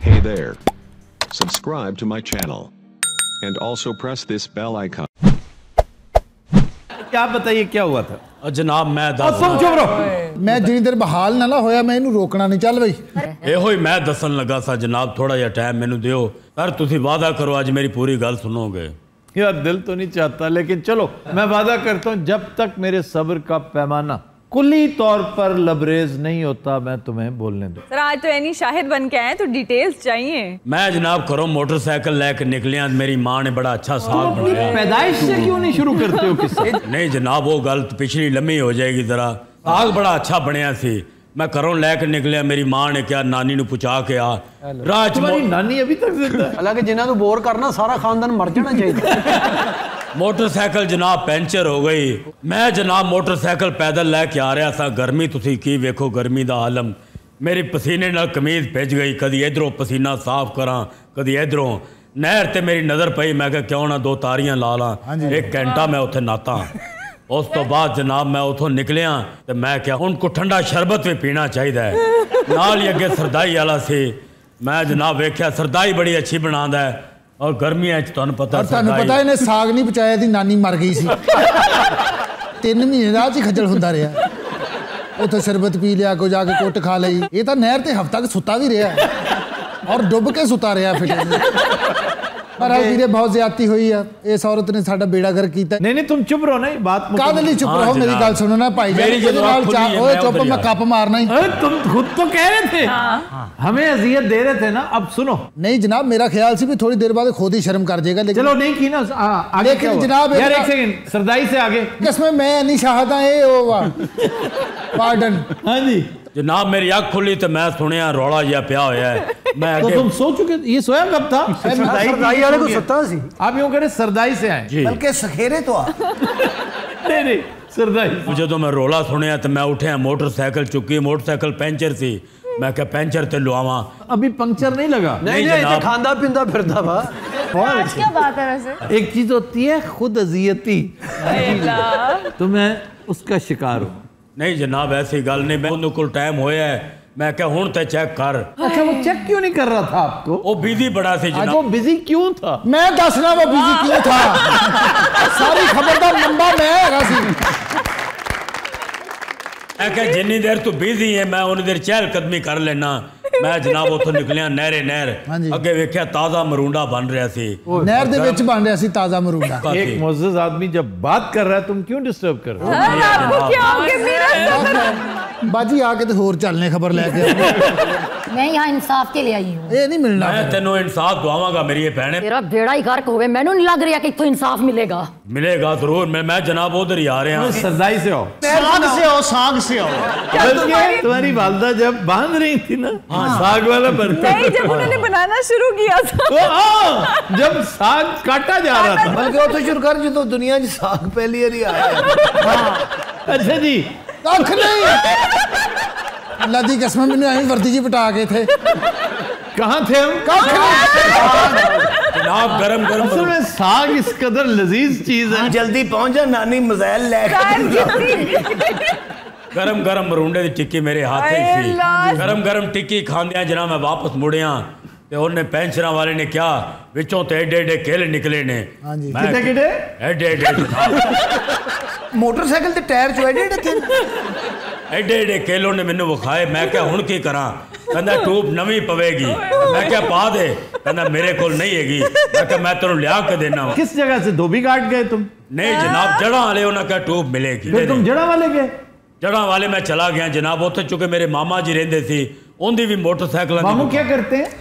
Hey there. Subscribe to my channel. And also press this bell icon. क्या बताइए क्या हुआ था? जनाब मैं दस तुम चुप रहो। मैं जिनी देर बहाल ना होया मैं इनू रोकना नहीं। चल बई ਇਹੋ ਹੀ मैं दसन लगा सा जनाब थोड़ा जिहा टाइम मैनू दियो पर तुसी वादा करो आज मेरी पूरी गल सुनोगे। यार दिल तो नहीं चाहता लेकिन चलो मैं वादा करता हूँ जब तक मेरे सब्र का पैमाना कुल्ली तौर पर लबरेज नहीं होता मैं तुम्हें बोलने दूं। सर आज तो यानी शाहिद बन के आए तो डिटेल्स चाहिए। मैं जनाब करो मोटरसाइकिल लेकर निकलिया मेरी माँ ने बड़ा अच्छा साग बनाया। पैदाइश से क्यों नहीं शुरू करते हो किससे? नहीं जनाब वो गल पिछली लम्मी हो जाएगी जरा। साग बड़ा अच्छा बनया सी मैं घरों लैके निकलिया मेरी माँ ने क्या नानी नू पुचा के आ राह तुम्हारी नानी अभी तक जिंदा है। हालांकि जिन्हों को बोर करना सारा खानदान मर जाना चाहिए। मोटरसाइकिल जनाब पैंचर हो गई मैं जनाब मोटरसाइकिल पैदल लैके आ रहा था गर्मी तुसी की वेखो गर्मी दा आलम मेरी पसीने नाल कमीज भिज गई कदी इधरों पसीना साफ करा कदी इधरों नहर ते मेरी नज़र पई मैं क्या क्यों ना दो तारियां ला ला एक घंटा मैं उत्थे नाता उस तो बाद जनाब मैं उतों निकलिया तो मैं क्या उनको ठंडा शरबत भी पीना चाहिए नाल ही अगे सरदाई वाला सी मैं जनाब वेख्या सरदाई बड़ी अच्छी बनांदा है और गर्मियां तुहानू पता इन्हें साग नहीं पचाया दी नानी मर गई सी 3 महीने राह च खज्जल हुंदा रहा उथे शरबत पी लिया को जाके कुट खा लई ये तो नहर ते हफ्ता सुता भी रहा और डुब के सुता रहा फिर पर वीरे बहुत ज्यादती हुई है इस औरत ने साडा बेड़ा गर्क कीता। नहीं तुम चुप रहो ना बात कादली चुप रहो मेरी गल सुनो ना भाई ओए चुप मैं कप मारना ही। तुम खुद तो कह रहे थे हमें अजियत दे रहे थे ना अब सुनो। नहीं जनाब मेरा ख्याल से भी थोड़ी देर बाद खुद ही शर्म कर जाएगा लेकिन चलो नहीं की ना आगे लेकिन जनाब यार एक सेकंड सरदाई से आगे जिसमें मैं नहीं शाहदा ये होगा पार्डन। हाँ जी जनाब मेरी अख खुली तो मैं सुनिया रौला जिहा पिया होया है मैं तो तुम सो चुके ये सोया कब था? सरदाई वाले को सुता सी आप यूं करें सरदाई से आए बल्कि सखेरे तो आ नहीं सरदाई जो मैं रौला सुनिया तो मैं उठे मोटरसाइकिल चुकी मोटरसाइकिल पंचर सी मैं क्या पंचर ते लुआवा अभी पंक्चर नहीं लगा? नहीं खांदा पींदा फिरदा वा। आज क्या बात है वैसे? एक चीज होती है खुद अजियती तो मैं उसका शिकार हूँ। नहीं जनाब ऐसी गल नहीं मैं उन्होंने कुल टाइम होया है मैं क्या हुण ते चेक कर। अच्छा वो चेक क्यों नहीं कर रहा था आपको? वो बिजी बड़ा सी जनाब। वो बिजी क्यों था? मैं दसना वो बिजी क्यों था सारी खबर दा लंबा मैं हैगा सी। मैं क्या जिन्नी देर तू बिजी है मैं उन्नी देर चहल कदमी कर लेना। मैं जनाब उतो निकलिया नहर अगे वेख्या ताजा मरूंडा बन रहा सी नहर दे विच बन रहा सी ताजा मरूंडा। एक मुअज़्ज़ज़ आदमी जब बात कर रहा है तुम क्यों डिस्टर्ब कर रहे हो? आपको क्या हो गया मेरा बाजी आके तो होर चलने खबर लेके मैं यहाँ इंसाफ के लिए आई हूँ। ये नहीं मिलना मैं तेनों इंसाफ दुआवांगा मेरी ये भैन तेरा बेड़ा ही गर्क होवे मैनू नहीं लग रहा कि इत्थों इंसाफ मिलेगा। मिलेगा जरूर मैं जनाब उधर ही आ रहा हूँ। सरदाई से आओ साग से आओ बल्कि तुम्हारी वालदा जब बांध रही थी ना साग वाला बर्तन नहीं जब उन्होंने बनाना शुरू किया था जब साग काटा जा रहा था बल्कि वो तो शुरू कर जो तो दुनिया में साग पहली बार आया। अच्छा जी कख नहीं अल्लाह दी कसम मैंने आई वर्दी जी पटा के थे कहाँ थे हम? जनाब गरम गरम असल में साग इस कदर लजीज चीज है। जल्दी पहुंच जा नानी मज़ाइल लेके गरम गरम मरूंडे की टिक्की मेरे हाथ सी गरम गरम टिक्की खांदिया जना मैं वापस मुड़िया ते उन्हें पेंशना वाले ने क्या विचों ते एडे एडे केले निकले ने एडे एडे मोटरसाइकिल ते टायर चो एडे एडे एडे एडे केलों ने मैनू विखाए मैं क्या हुण की करा कहंदा ट्यूब नवी पवेगी मैं क्या पा दे कहंदा मेरे कोल नहीं हैगी मैं क्या मैं तेनू लिया के देना वा। किस जगह से धोबी काट गए तुम? नहीं जनाब जड़ा वाले उन्हें क्या ट्यूब मिलेगी। फिर तुम जड़ा वाले गए? जड़ा वाले मैं चला गया जनाब उथे चुके मेरे मामा जी रहंदे सी उनदी भी मोटरसाइकिल। मामू क्या करते हैं?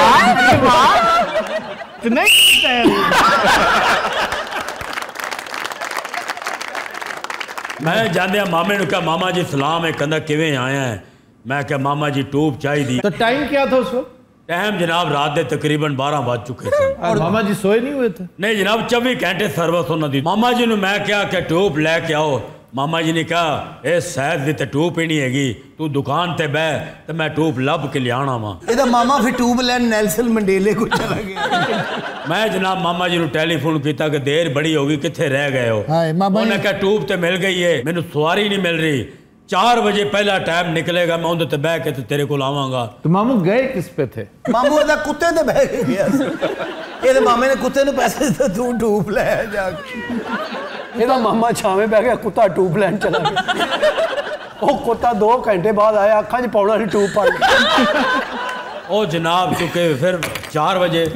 मैं जांदे मामे ने कहा मामा जी सलाम है कहंदा किवें आया है मैं क्या मामा जी ट्यूब चाहिए। तो टाइम क्या था उस वक्त? टाइम जनाब रात के तकरीबन 12 बज चुके थे। और मामा जी सोए नहीं हुए थे? नहीं जनाब 24 घंटे सर्विस उन्होंने दी। मामा जी ने मैं क्या कि ट्यूब लैके आओ मामा जी ने कहा ए शायद दी तो ट्यूब ही नहीं हैगी तू दुकान ते बह तो मैं ट्यूब लब के लिया वा। ਇਹਦਾ मामा फिर ट्यूब लैन नेल्सन मंडेले को चला गया। मैं जनाब मामा जी ने टेलीफोन किया कि देर बड़ी होगी किथे रह गए हो? उन्हें कहा ट्यूब तो मिल गई है मैनू सवारी नहीं मिल रही 4 ਵਜੇ ਪਹਿਲਾ ਟਾਈਮ ਨਿਕਲੇਗਾ ਮੈਂ ਉਹਦੇ ਤੇ ਬਹਿ ਕੇ ਤੇ ਤੇਰੇ ਕੋਲ ਆਵਾਂਗਾ। तो मामू गए किस पे थे? ਮਾਮੂ ਇਹਦਾ ਕੁੱਤੇ ਤੇ ਬਹਿ ਕੇ ਗਿਆ ਸੀ। ਇਹਦੇ ਮਾਮੇ ਨੇ ਕੁੱਤੇ ਨੂੰ ਪੈਸੇ ਦਿੱਤੇ, ਤੂੰ ਟੂਬ ਲੈ ਜਾ ਕੇ। ਇਹਦਾ ਮਾਮਾ ਛਾਵੇਂ ਬਹਿ ਗਿਆ, ਕੁੱਤਾ ਟੂਬ ਲੈਣ ਚਲਾ ਗਿਆ। ਉਹ ਕੁੱਤਾ 2 ਘੰਟੇ ਬਾਅਦ ਆਇਆ, ਅੱਖਾਂ 'ਚ ਪਾਉਣ ਵਾਲੀ ਟੂਬ ਪਾ ਲਈ। ਉਹ ਜਨਾਬ ਚੁੱਕੇ ਫਿਰ 4 ਵਜੇ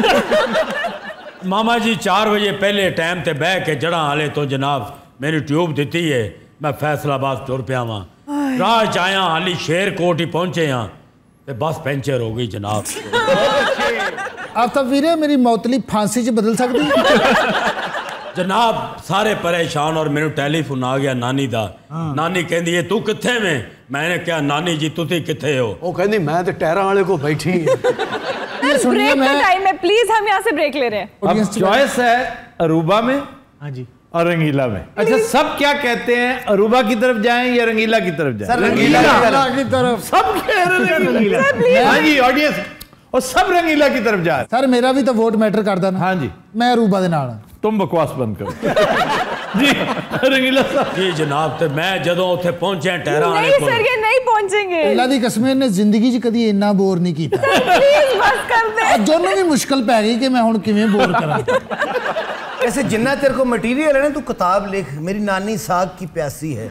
ਮਾਮਾ ਜੀ 4 ਵਜੇ ਪਹਿਲੇ ਟਾਈਮ ਤੇ ਬਹਿ ਕੇ ਜੜਾਂ ਵਾਲੇ ਤੋਂ ਜਨਾਬ ਮੇਰੀ ट्यूब ਦਿੱਤੀ है। मैं फैसलाबाद तुर पिया वां, राह च आया हाली शेरकोट ही पहुंचे हाँ ते बस पंचर हो गई जनाब। आफ्ताब वीरे मेरी मौत ਲਈ फांसी 'ਚ बदल सकती जनाब सारे परेशान और मेनू टेलीफोन आ गया नानी दा। नानी कहती है तू किथे में? मैंने कहा नानी जी तुसी किथे हो? वो कहती मैं तो टायरां वाले को बैठी हूं। ये सुनिए ब्रेक मैं का टाइम है, प्लीज हम यहाँ से ब्रेक ले रहे हैं। अब चॉइस है अरूबा में हाँ जी और रंगीला में। अच्छा सब क्या कहते हैं, अरूबा की तरफ जाएं या रंगीला की तरफ जाएं? सर रंगीला की तरफ सब कह रहे हैं रंगीला। हाँ जी ऑडियंस और सब रंगीला की तरफ जा रहे सर मेरा भी तो वोट मैटर करता ना। हाँ जी मैं अरूबा दे नाल। तुम बकवास बंद करो जी रंगीला साहब। जी जनाब ते मैं जदों उत्थे पहुंचे टायरां वाले नहीं कोल सर, ये नहीं पहुंचेंगे। अल्लाह दी कसम ने जिंदगी 'ਚ कदी इन्ना बोर नहीं कीता। प्लीज बस कर दे। ਅੱਜ ਉਹਨੂੰ ਵੀ ਮੁਸ਼ਕਲ ਪੈ ਗਈ ਕਿ ਮੈਂ ਹੁਣ ਕਿਵੇਂ ਬੋਰ ਕਰਾਂ। ऐसे जिन्ना तेरे को मटेरियल है ना, तू किताब लिख, मेरी नानी साग की प्यासी है।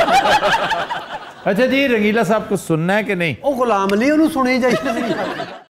अच्छा जी रंगीला साहब को सुनना है कि नहीं? वो गुलाम अली उन्होंने सुने जाइए।